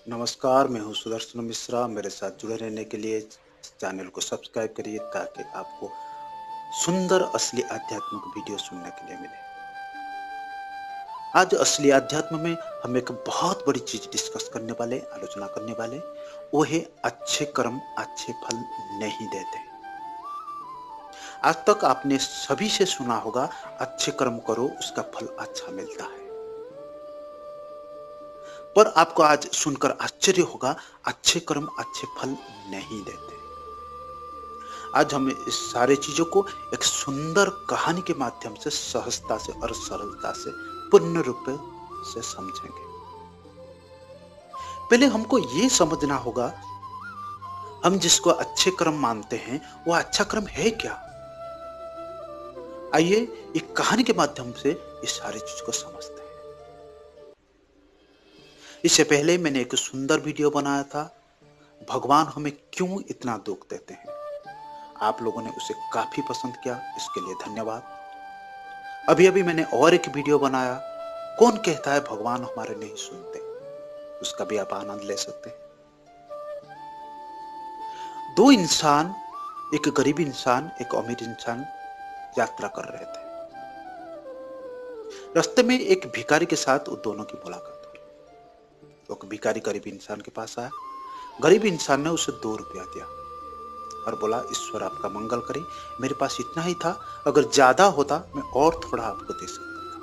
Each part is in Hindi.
नमस्कार, मैं हूँ सुदर्शन मिश्रा। मेरे साथ जुड़े रहने के लिए चैनल को सब्सक्राइब करिए ताकि आपको सुंदर असली आध्यात्मिक वीडियो सुनने के लिए मिले। आज असली अध्यात्म में हम एक बहुत बड़ी चीज डिस्कस करने वाले, आलोचना करने वाले, वो है अच्छे कर्म अच्छे फल नहीं देते। आज तक आपने सभी से सुना होगा अच्छे कर्म करो उसका फल अच्छा मिलता है, पर आपको आज सुनकर आश्चर्य होगा अच्छे कर्म अच्छे फल नहीं देते। आज हम इस सारे चीजों को एक सुंदर कहानी के माध्यम से सहजता से और सरलता से पूर्ण रूप से समझेंगे। पहले हमको ये समझना होगा हम जिसको अच्छे कर्म मानते हैं वो अच्छा कर्म है क्या। आइए एक कहानी के माध्यम से इस सारी चीज को समझते हैं। इससे पहले मैंने एक सुंदर वीडियो बनाया था, भगवान हमें क्यों इतना दुख देते हैं। आप लोगों ने उसे काफी पसंद किया, इसके लिए धन्यवाद। अभी अभी मैंने और एक वीडियो बनाया, कौन कहता है भगवान हमारे नहीं सुनते, उसका भी आप आनंद ले सकते हैं। दो इंसान, एक गरीब इंसान एक अमीर इंसान यात्रा कर रहे थे। रास्ते में एक भिखारी के साथ उन दोनों की मुलाकात हुई। तो भिखारी गरीब इंसान के पास आया। गरीब इंसान ने उसे 2 रुपया दिया और बोला, ईश्वर आपका मंगल करे, मेरे पास इतना ही था, अगर ज्यादा होता मैं और थोड़ा आपको दे सकता था।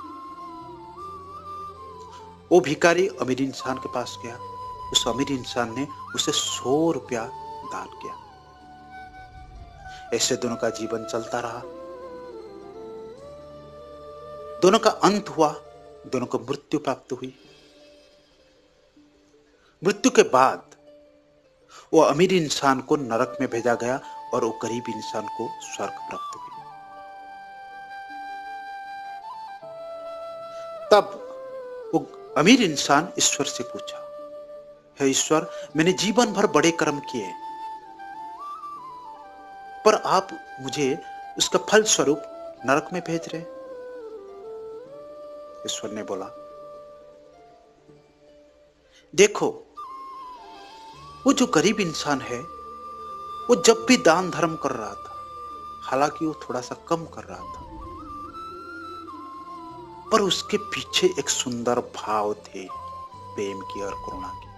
वो भिखारी अमीर इंसान के पास गया। उस अमीर इंसान ने उसे 100 रुपया दान किया। ऐसे दोनों का जीवन चलता रहा। दोनों का अंत हुआ, दोनों को मृत्यु प्राप्त हुई। मृत्यु के बाद वो अमीर इंसान को नरक में भेजा गया और वो गरीब इंसान को स्वर्ग प्राप्त हुई। तब वो अमीर इंसान ईश्वर से पूछा, हे ईश्वर, मैंने जीवन भर बड़े कर्म किए, पर आप मुझे उसका फल स्वरूप नरक में भेज रहे। ईश्वर ने बोला, देखो, वो जो गरीब इंसान है वो जब भी दान धर्म कर रहा था, हालांकि वो थोड़ा सा कम कर रहा था, पर उसके पीछे एक सुंदर भाव थे, प्रेम की और करुणा की।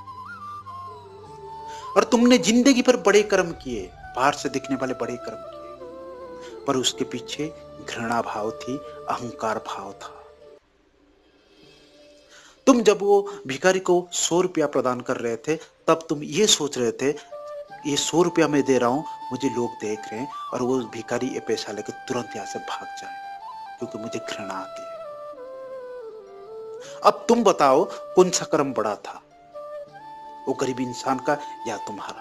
और तुमने जिंदगी पर बड़े कर्म किए, बाहर से दिखने वाले बड़े कर्म किए, पर उसके पीछे घृणा भाव थी, अहंकार भाव था। तुम जब वो भिखारी को 100 रुपया प्रदान कर रहे थे, तब तुम ये सोच रहे थे ये 100 रुपया मैं दे रहा हूं, मुझे लोग देख रहे हैं और वो भिखारी ये पैसा लेकर तुरंत यहां से भाग जाए, क्योंकि मुझे घृणा आती है। अब तुम बताओ कौन सा कर्म बड़ा था, वो गरीब इंसान का या तुम्हारा।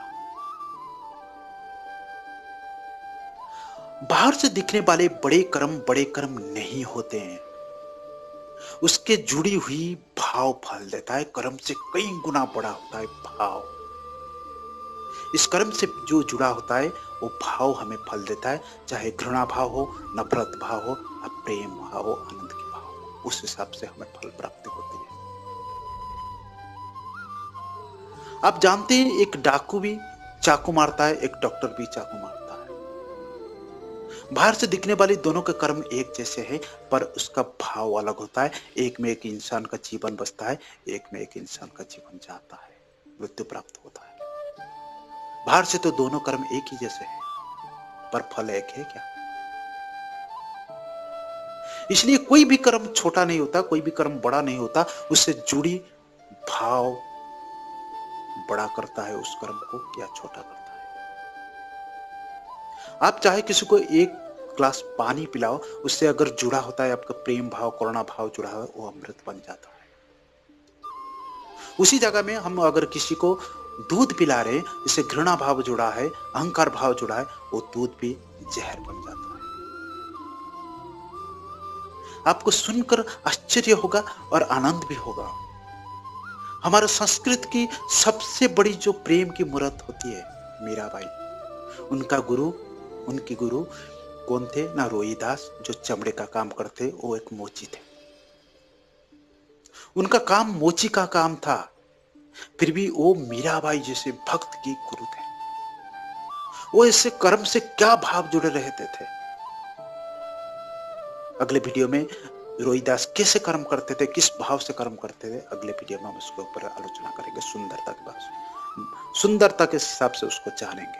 बाहर से दिखने वाले बड़े कर्म नहीं होते हैं, उसके जुड़ी हुई भाव फल देता है। कर्म से कई गुना बड़ा होता है भाव। इस कर्म से जो जुड़ा होता है वो भाव हमें फल देता है, चाहे घृणा भाव हो, नफरत भाव हो, प्रेम भाव हो, आनंद की भाव हो, उस हिसाब से हमें फल प्राप्ति होती है। आप जानते हैं एक डाकू भी चाकू मारता है, एक डॉक्टर भी चाकू मारता है। बाहर से दिखने वाले दोनों के कर्म एक जैसे हैं, पर उसका भाव अलग होता है। एक में एक इंसान का जीवन बचता है, एक में एक इंसान का जीवन जाता है, मृत्यु प्राप्त होता है। बाहर से तो दोनों कर्म एक ही जैसे हैं, पर फल एक है क्या। इसलिए कोई भी कर्म छोटा नहीं होता, कोई भी कर्म बड़ा नहीं होता, उससे जुड़ी भाव बड़ा करता है उस कर्म को या छोटा करता है। आप चाहे किसी को एक ग्लास पानी पिलाओ, उससे अगर जुड़ा होता है आपका प्रेम भाव, करुणा भाव जुड़ा है, वो अमृत बन जाता है। उसी जगह में हम अगर किसी को दूध पिला रहे, इससे घृणा भाव जुड़ा है, अहंकार भाव जुड़ा है, वो दूध भी जहर बन जाता है। आपको सुनकर आश्चर्य होगा और आनंद भी होगा। हमारे संस्कृत की सबसे बड़ी जो प्रेम की मूर्त होती है मीराबाई, उनकी गुरु कौन थे ना, रोहिदास, जो चमड़े का काम करते, वो एक मोची थे। उनका काम मोची का काम था। फिर भी वो मीराबाई जैसे भक्त की गुरु थे। वो इससे कर्म से क्या भाव जुड़े रहते थे। अगले वीडियो में रोहिदास कैसे कर्म करते थे, किस भाव से कर्म करते थे, अगले वीडियो में हम उसके ऊपर आलोचना करेंगे। सुंदरता के भाव, सुंदरता के हिसाब से उसको जानेंगे।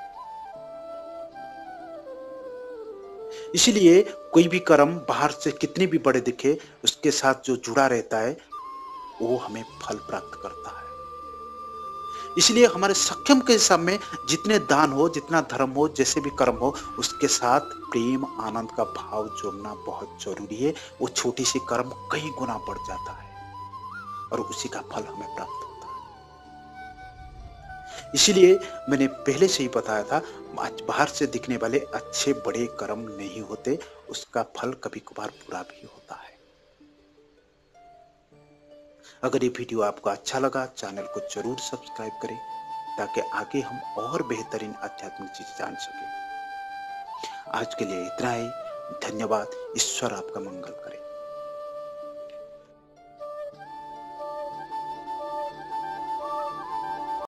इसलिए कोई भी कर्म बाहर से कितनी भी बड़े दिखे, उसके साथ जो जुड़ा रहता है वो हमें फल प्राप्त करता है। इसलिए हमारे सक्षम के हिसाब में जितने दान हो, जितना धर्म हो, जैसे भी कर्म हो, उसके साथ प्रेम आनंद का भाव जोड़ना बहुत जरूरी है। वो छोटी सी कर्म कई गुना बढ़ जाता है और उसी का फल हमें प्राप्त होता है। इसलिए मैंने पहले से ही बताया था, बाहर से दिखने वाले अच्छे बड़े कर्म नहीं होते, उसका फल कभी कभार बुरा भी होता है। अगर ये वीडियो आपको अच्छा लगा, चैनल को जरूर सब्सक्राइब करें ताकि आगे हम और बेहतरीन आध्यात्मिक चीज जान सकें। आज के लिए इतना ही। धन्यवाद। ईश्वर आपका मंगल करे।